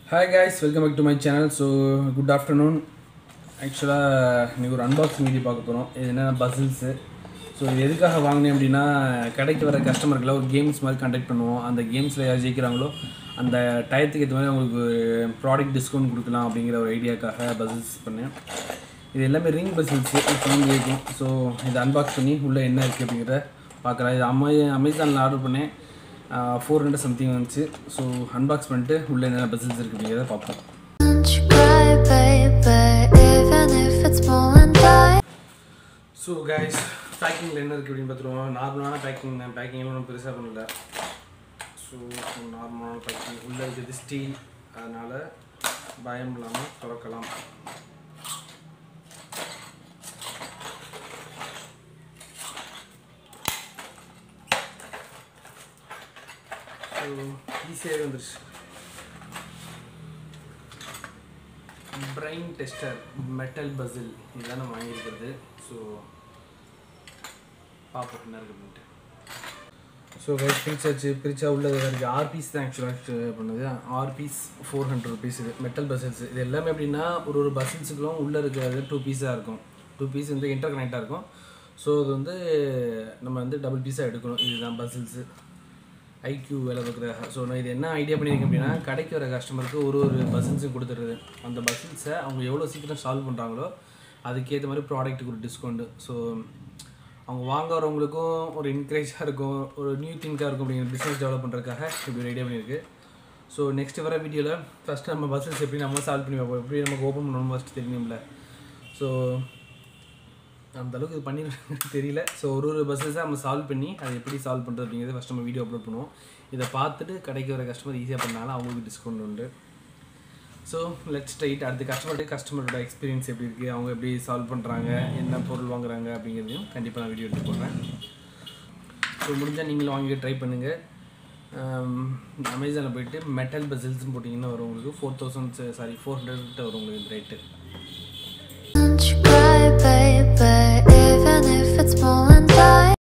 Hi guys, welcome back to my channel. So good afternoon. Actually நீங்க ஒரு unboxing video பார்க்க போறோம். இது என்ன பசில்ஸ். ஸோ இது எதுக்காக வாங்கினேன் அப்படின்னா கடைக்கு வர கஸ்டமர்களை ஒரு கேம்ஸ் மாதிரி கண்டக்ட் பண்ணுவோம். அந்த கேம்ஸில் யார் ஜெயிக்கிறாங்களோ அந்த டயத்துக்கு ஏற்ற மாதிரி அவங்களுக்கு ப்ராடக்ட் டிஸ்கவுண்ட் கொடுக்கலாம் அப்படிங்கிற ஒரு ஐடியாக்காக பசில்ஸ் பண்ணேன். இது எல்லாமே ரிங் பசில்ஸ் ஃபோன் இருக்கும். ஸோ இதை அன்பாக்ஸ் பண்ணி உள்ளே என்ன இருக்குது அப்படிங்கிறத பார்க்கலாம். இது அமேசானில் ஆர்டர் பண்ணேன். 400 சம்திங் வந்துச்சு. ஸோ அன்பாக்ஸ் பண்ணிட்டு உள்ளே என்னென்ன பசில்ஸ் இருக்குது அப்படிங்கிறத பார்ப்போம். ஸோ கைஸ், பேக்கிங்கில் என்ன இருக்குது அப்படின்னு பார்த்துருவோம். நார்மலான பேக்கிங் தான். பேக்கிங்லாம் ஒன்றும் பெருசாக பண்ணல. ஸோ நார்மலான பேக்கிங். உள்ளே இருக்கிறது ஸ்டீல், அதனால் பயம் இல்லாமல் திறக்கலாம். ஸோ ஈஸியாகவே வந்துருச்சு. பிரெயின் டெஸ்டர் மெட்டல் பசில் இதுதான் நம்ம வாங்கியிருக்கிறது. ஸோ பார்ப்போம் என்ன இருக்குது அப்படின்ட்டு. ஸோ பிரிச்சாச்சு. பிரிச்சா உள்ளது இருக்குது. 6 பீஸ் தான் ஆக்சுவலாக பண்ணுது. 6 பீஸ் 400 ருபீஸ். இது மெட்டல் பசில்ஸ். இது எல்லாமே எப்படின்னா ஒரு பசில்ஸுக்குலாம் உள்ளே இருக்கிறது 2 பீஸாக இருக்கும். 2 பீஸ் வந்து இன்டர் கனெக்டாக இருக்கும். ஸோ இது வந்து நம்ம வந்து டபுள் பீஸாக எடுக்கணும். இதுதான் பசில்ஸு. ஐக்யூ வேலை பார்க்குறாங்க. ஸோ நான் இது என்ன ஐடியா பண்ணியிருக்கேன் அப்படின்னா கடைக்கு வர கஸ்டமருக்கு ஒரு பசில்ஸும் கொடுத்துருது. அந்த பசில்ஸை அவங்க எவ்வளோ சீக்கிரம் சால்வ் பண்ணுறாங்களோ அதுக்கேற்ற மாதிரி ப்ராடக்ட்டுக்கு ஒரு டிஸ்கவுண்ட்டு. ஸோ அவங்க வாங்க வரவங்களுக்கும் ஒரு என்கரேஜாக இருக்கும், ஒரு நியூ திங்காக இருக்கும். அப்படிங்கிற பிஸ்னஸ் டெவலப் பண்ணுறதுக்காக இப்படி ஒரு ஐடியா பண்ணியிருக்கு. ஸோ நெக்ஸ்ட் வர வீடியோவில் ஃபஸ்ட்டு நம்ம பசில்ஸ் எப்படி நம்ம சால்வ் பண்ணி வைப்போம், எப்படி நமக்கு ஓப்பன் பண்ணணும் ஃபஸ்ட்டு தெரியணும்ல. ஸோ அந்தளவுக்கு இது பண்ணிடுறது தெரியல. ஸோ ஒரு பஸ்ஸஸாக நம்ம சால்வ் பண்ணி அதை எப்படி சால்வ் பண்ணுறது அப்படிங்கிறது ஃபஸ்ட் நம்ம வீடியோ அப்லோட் பண்ணுவோம். இதை பார்த்துட்டு கடைக்கு வர கஸ்டமர் ஈஸியாக பண்ணாலும் அவங்களுக்கு டிஸ்கவுண்ட் உண்டு. ஸோ லெட்ஸ் ஸ்ட்ரைட் அடுத்த கஸ்டமரோட எக்ஸ்பீரியன்ஸ் எப்படி இருக்குது, அவங்க எப்படி சால்வ் பண்ணுறாங்க, என்ன பொருள் வாங்குறாங்க அப்படிங்கிறதையும் கண்டிப்பாக நான் வீடியோ எடுத்து போடுறேன். ஸோ முடிஞ்சால் நீங்களும் வாங்கி ட்ரை பண்ணுங்கள். அமேசானில் போய்ட்டு மெட்டல் பசில்ஸ்னு போட்டிங்கன்னா வரும் உங்களுக்கு 400 வரும் உங்களுக்கு இந்த ரேட்டு.